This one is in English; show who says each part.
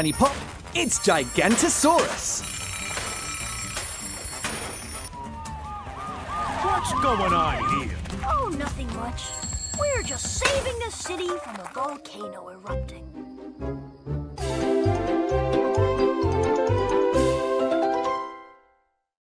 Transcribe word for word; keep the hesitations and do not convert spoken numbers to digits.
Speaker 1: Tiny pop, it's Gigantosaurus.
Speaker 2: What's going on here?
Speaker 3: Oh, nothing much. We're just saving the city from a volcano erupting.